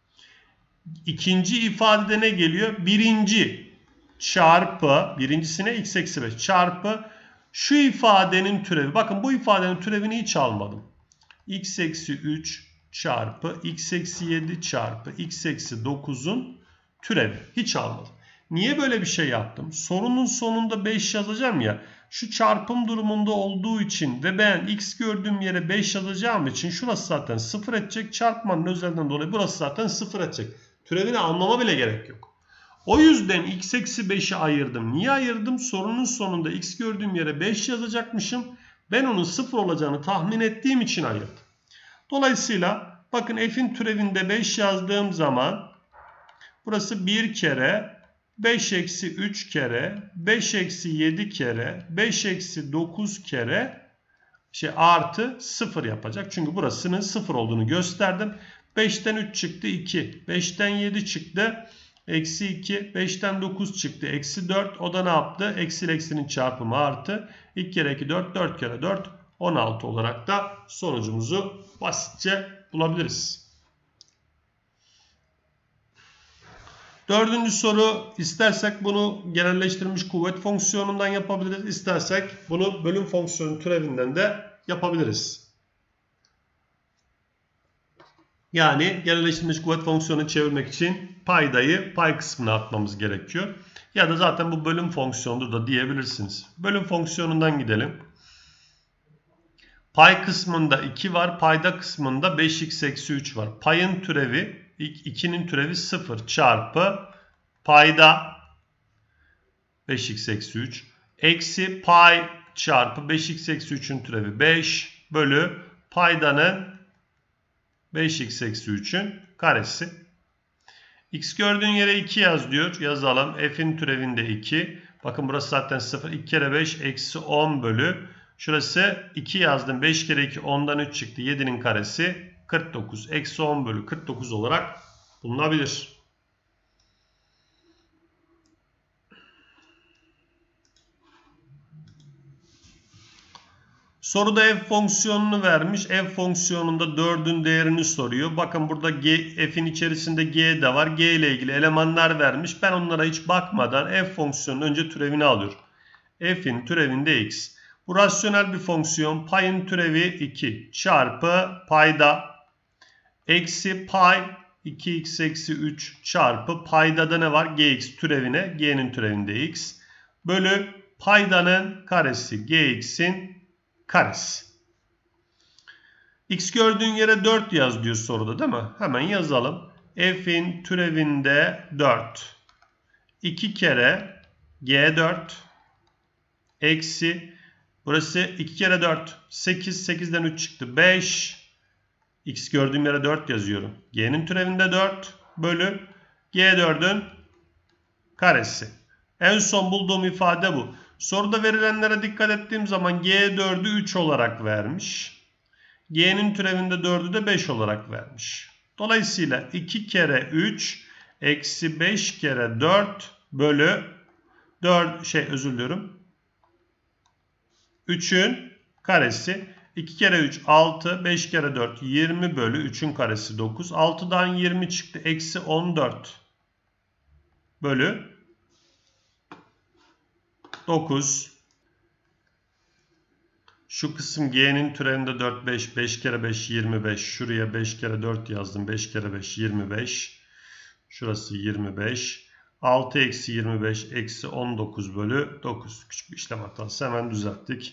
ikinci ifadede ne geliyor? Birinci çarpı birincisine x eksi beş çarpı şu ifadenin türevi. Bakın bu ifadenin türevini hiç almadım. X eksi üç çarpı x eksi yedi çarpı x eksi dokuzun türevi. Hiç almadım. Niye böyle bir şey yaptım? Sorunun sonunda beş yazacağım ya. Şu çarpım durumunda olduğu için ve ben x gördüğüm yere beş yazacağım için şurası zaten sıfır edecek. Çarpmanın özelliğinden dolayı burası zaten sıfır edecek. Türevini almama bile gerek yok. O yüzden x eksi beşi ayırdım. Niye ayırdım? Sorunun sonunda x gördüğüm yere beş yazacakmışım. Ben onun sıfır olacağını tahmin ettiğim için ayırdım. Dolayısıyla bakın f'in türevinde beş yazdığım zaman burası bir kere beş eksi üç kere beş eksi yedi kere beş eksi dokuz kere şey artı sıfır yapacak. Çünkü burasının sıfır olduğunu gösterdim. beşten üç çıktı iki. beşten yedi çıktı. Eksi iki. beşten dokuz çıktı. Eksi dört. O da ne yaptı? Eksi ile eksinin çarpımı artı. iki kere iki dört. dört kere dört. on altı olarak da sonucumuzu basitçe bulabiliriz. Dördüncü soru, istersek bunu genelleştirilmiş kuvvet fonksiyonundan yapabiliriz. İstersek bunu bölüm fonksiyonu türevinden de yapabiliriz. Yani genelleştirilmiş kuvvet fonksiyonunu çevirmek için paydayı pay kısmına atmamız gerekiyor. Ya da zaten bu bölüm fonksiyonudur da diyebilirsiniz. Bölüm fonksiyonundan gidelim. Pay kısmında iki var. Payda kısmında beş x eksi üç var. Payın türevi ikinin türevi sıfır çarpı payda beş x eksi üç eksi pay çarpı beş x eksi üçün türevi beş bölü paydanın beş x eksi üçün karesi. X gördüğün yere iki yaz diyor. Yazalım. F'in türevinde iki. Bakın burası zaten sıfır. iki kere beş eksi on bölü. Şurası iki yazdım. beş kere iki ondan üç çıktı. yedinin karesi kırk dokuz. Eksi on bölü kırk dokuz olarak bulunabilir. Soruda f fonksiyonunu vermiş. F fonksiyonunda dördün değerini soruyor. Bakın burada f'in içerisinde g de var. G ile ilgili elemanlar vermiş. Ben onlara hiç bakmadan f fonksiyonunun önce türevini alıyorum. F'in türevinde x. Bu rasyonel bir fonksiyon. Payın türevi iki çarpı payda eksi pay iki x eksi üç çarpı paydada ne var? Gx türevine. G'nin türevinde x. Bölü paydanın karesi. Gx'in karesi. X gördüğün yere dört yaz diyor soruda değil mi? Hemen yazalım. F'in türevinde dört. iki kere G dört eksi burası iki kere dört. sekiz. sekizden üç çıktı. beş. X gördüğüm yere dört yazıyorum. G'nin türevinde dört bölü G dördün karesi. En son bulduğum ifade bu. Soruda verilenlere dikkat ettiğim zaman G dördü üç olarak vermiş. G'nin türevinde dördü de beş olarak vermiş. Dolayısıyla iki kere üç eksi beş kere dört bölü dört şey özür diliyorum. üçün karesi. iki kere üç altı. beş kere dört yirmi bölü üçün karesi dokuz. altıdan yirmi çıktı. Eksi on dört bölü dokuz. Şu kısım G'nin türevinde dört, beş. beş kere beş yirmi beş. Şuraya beş kere dört yazdım. beş kere beş yirmi beş. Şurası yirmi beş. altı eksi yirmi beş eksi on dokuz bölü dokuz. Küçük bir işlem hatası. Hemen düzelttik.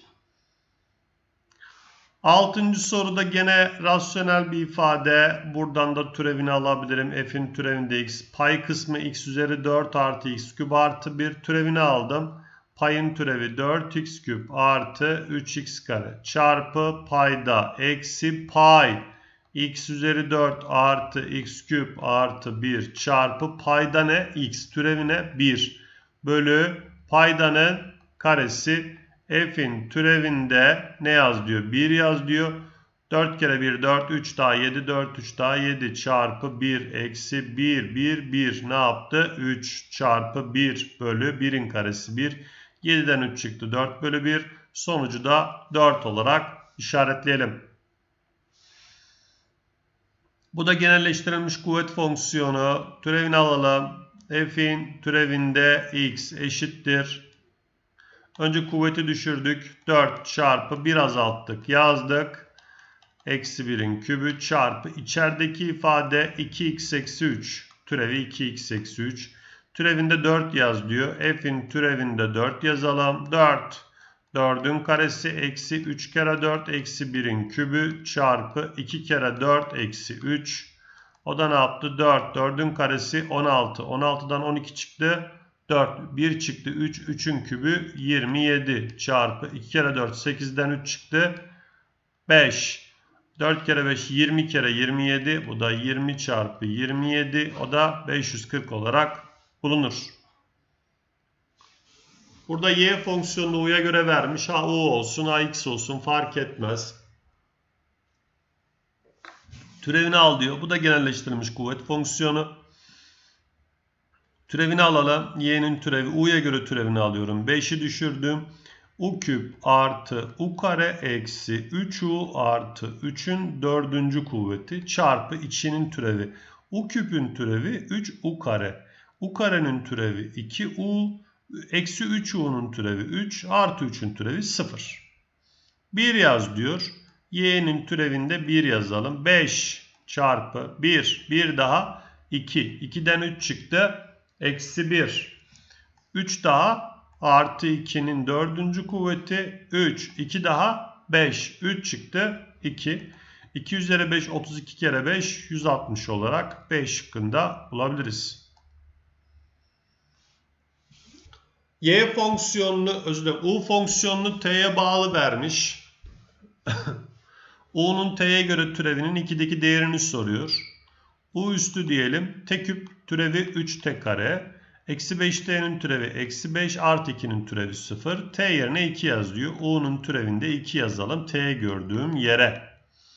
Altıncı soruda gene rasyonel bir ifade. Buradan da türevini alabilirim. F'in türevinde x. Pay kısmı x üzeri dört artı x küp artı bir. Türevini aldım. Payın türevi dört x küp artı üç x kare çarpı payda eksi pay x üzeri dört artı x küp artı bir çarpı payda ne? X türevine bir bölü paydanın karesi. F'in türevinde ne yaz diyor? bir yaz diyor. dört kere bir dört, üç daha yedi, dört, üç daha yedi çarpı bir eksi bir, bir, bir ne yaptı? üç çarpı bir bölü birin karesi bir. yediden üç çıktı. dört bölü bir. Sonucu da dört olarak işaretleyelim. Bu da genelleştirilmiş kuvvet fonksiyonu. Türevini alalım. F'in türevinde x eşittir. Önce kuvveti düşürdük. dört çarpı bir azalttık. Yazdık. Eksi birin kübü çarpı içerideki ifade iki x eksi üç. Türevi iki x eksi üç. Türevinde dört yaz diyor. F'in türevinde dört yazalım. dört. dördün karesi eksi üç kere dört eksi birin kübü çarpı iki kere dört eksi üç. O da ne yaptı? dört. dördün karesi on altı. on altıdan on iki çıktı. dört. bir çıktı. üç. üçün kübü yirmi yedi çarpı iki kere dört. sekizden üç çıktı. beş. dört kere beş yirmi kere yirmi yedi. Bu da yirmi çarpı yirmi yedi. O da beş yüz kırk olarak bulunur. Burada y fonksiyonunu u'ya göre vermiş. Ha u olsun, ha x olsun fark etmez. Türevini al diyor. Bu da genelleştirilmiş kuvvet fonksiyonu. Türevini alalım. Y'nin türevi u'ya göre türevini alıyorum. beşi düşürdüm. U küp artı u kare eksi üç u artı üçün dördüncü kuvveti çarpı içinin türevi. U küpün türevi üç u kare. U karenin türevi iki u. Eksi üç u'nun türevi üç artı üçün türevi sıfır. bir yaz diyor. Y'nin türevinde bir yazalım. beş çarpı bir. bir daha iki. ikiden üç çıktı. Eksi bir. üç daha artı ikinin dördüncü kuvveti üç. iki daha beş. üç çıktı. iki. iki üzeri beş otuz iki kere beş yüz altmış olarak B şıkkında bulabiliriz. Y fonksiyonunu özür dilerim U fonksiyonunu T'ye bağlı vermiş. U'nun T'ye göre türevinin ikideki değerini soruyor. U üstü diyelim. T küp türevi üç t kare. Eksi beş t'nin türevi eksi beş artı ikinin türevi sıfır. T yerine iki yaz diyor. U'nun türevinde iki yazalım. T gördüğüm yere.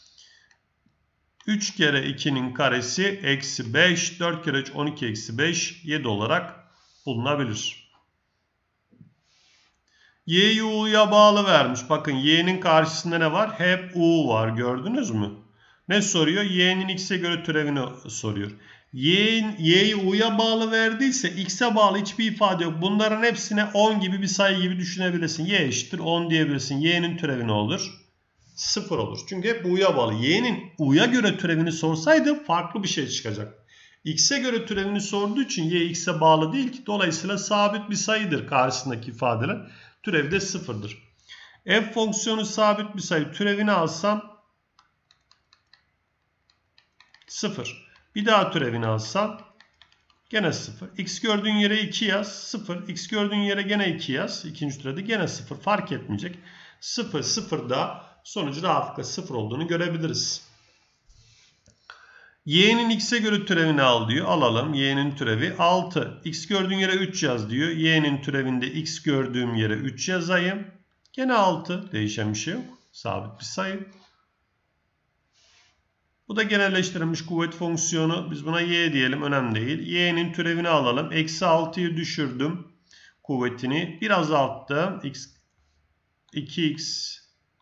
üç kere ikinin karesi eksi beş. dört kere üç on iki eksi beş. yedi olarak bulunabilir. Y'yi U'ya bağlı vermiş. Bakın Y'nin karşısında ne var? Hep U var. Gördünüz mü? Ne soruyor? Y'nin x'e göre türevini soruyor. Y'yi U'ya bağlı verdiyse x'e bağlı hiçbir ifade yok. Bunların hepsine on gibi bir sayı gibi düşünebilirsin. Y eşittir on diyebilirsin. Y'nin türevi ne olur? sıfır olur. Çünkü hep U'ya bağlı. Y'nin U'ya göre türevini sorsaydı farklı bir şey çıkacak. X'e göre türevini sorduğu için Y x'e bağlı değil ki. Dolayısıyla sabit bir sayıdır karşısındaki ifadeler. Türevi de sıfırdır. F fonksiyonu sabit bir sayı. Türevini alsam sıfır. Bir daha türevini alsam gene sıfır. X gördüğün yere iki yaz. sıfır. X gördüğün yere gene iki yaz. İkinci türevde gene sıfır. Fark etmeyecek. sıfır. sıfırda sonucu rahatlıkla sıfır olduğunu görebiliriz. Y'nin x'e göre türevini al diyor. Alalım. Y'nin türevi altı. X gördüğün yere üç yaz diyor. Y'nin türevinde x gördüğüm yere üç yazayım. Gene altı. Değişen bir şey yok. Sabit bir sayı. Bu da genelleştirilmiş kuvvet fonksiyonu. Biz buna y diyelim. Önemli değil. Y'nin türevini alalım. Eksi altıyı düşürdüm. kuvvetini bir azalttım. X, iki x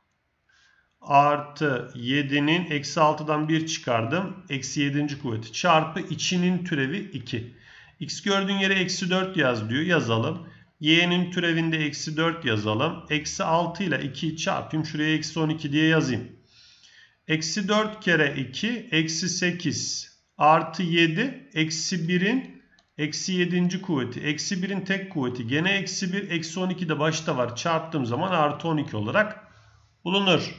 artı yedi'nin eksi altı'dan bir çıkardım. Eksi yedinci kuvveti çarpı içinin türevi iki. X gördüğün yere eksi dört yaz diyor. Yazalım. Y'nin türevinde eksi dört yazalım. Eksi altı ile iki'yi çarpayım. Şuraya eksi on iki diye yazayım. Eksi dört kere iki eksi sekiz artı yedi eksi bir'in eksi yedinci kuvveti. Eksi bir'in tek kuvveti. Gene eksi bir. Eksi on iki de başta var. Çarptığım zaman artı on iki olarak bulunur.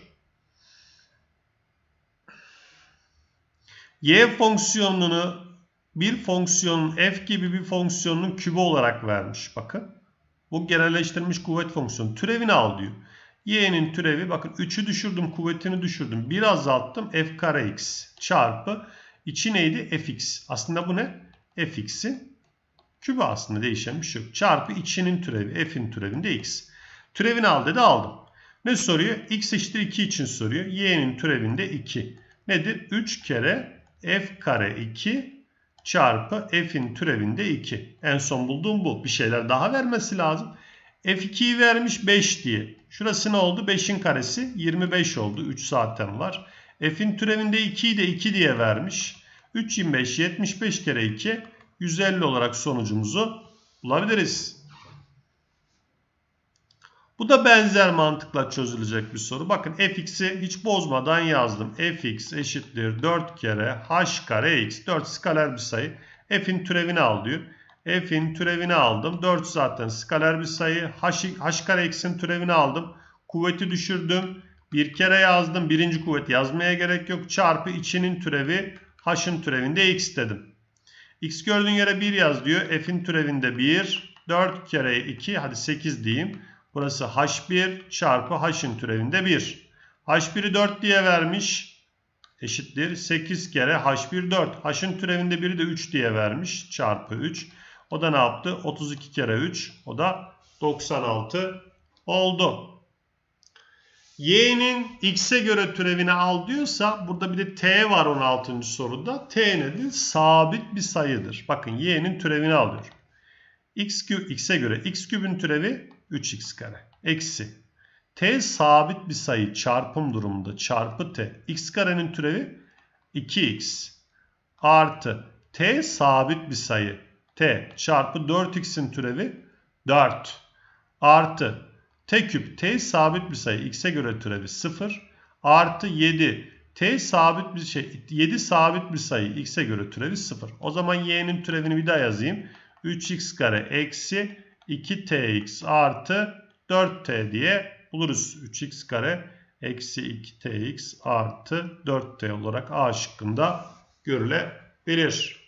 Y fonksiyonunu bir fonksiyonun f gibi bir fonksiyonun kübü olarak vermiş. Bakın. Bu genelleştirilmiş kuvvet fonksiyonu. Türevini al diyor. Y'nin türevi bakın üç'ü düşürdüm, kuvvetini düşürdüm. bir azalttım, f kare x çarpı içi neydi? Fx. Aslında bu ne? Fx'in kübü aslında, değişen bir şey yok. Çarpı içinin türevi, f'in türevinde x. Türevini al dedi, aldım. Ne soruyor? X eşittir iki için soruyor. Y'nin türevinde iki. Nedir? üç kere f kare iki çarpı f'in türevinde iki. En son bulduğum bu. Bir şeyler daha vermesi lazım. f iki'yi vermiş beş diye. Şurası ne oldu? beş'in karesi yirmi beş oldu. üç zaten var. F'in türevinde iki'yi de iki diye vermiş. üç, yirmi beş, yetmiş beş kere iki. yüz elli olarak sonucumuzu bulabiliriz. Bu da benzer mantıkla çözülecek bir soru. Bakın fx'i hiç bozmadan yazdım. Fx eşittir dört kere h kare x. dört skaler bir sayı. F'in türevini al diyor. F'in türevini aldım. dört zaten skaler bir sayı. H, h kare x'in türevini aldım. Kuvveti düşürdüm. Bir kere yazdım. Birinci kuvvet yazmaya gerek yok. Çarpı içinin türevi. H'ın türevinde x dedim. X gördüğün yere bir yaz diyor. F'in türevinde bir. dört kere iki. Hadi sekiz diyeyim. Burası h bir çarpı h'ın türevinde bir. h bir'i dört diye vermiş. Eşittir. sekiz kere h bir dört. H'ın türevinde bir'i de üç diye vermiş. Çarpı üç. O da ne yaptı? otuz iki kere üç. O da doksan altı oldu. Y'nin x'e göre türevini al diyorsa burada bir de t var on altıncı soruda. T nedir? Sabit bir sayıdır. Bakın y'nin türevini alıyor. X, x'e göre x kübün türevi üç x kare. Eksi. T sabit bir sayı çarpım durumunda çarpı t. X karenin türevi iki x. Artı t sabit bir sayı. T çarpı dört x'in türevi dört. Artı t küp. T sabit bir sayı. X'e göre türevi sıfır. Artı yedi. T sabit bir şey. yedi sabit bir sayı. X'e göre türevi sıfır. O zaman y'nin türevini bir daha yazayım. üç x kare eksi iki t x artı dört t diye buluruz. üç x kare eksi iki t x artı dört t olarak A şıkkında görülebilir.